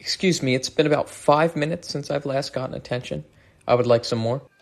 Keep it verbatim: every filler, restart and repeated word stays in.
Excuse me, it's been about five minutes since I've last gotten attention. I would like some more.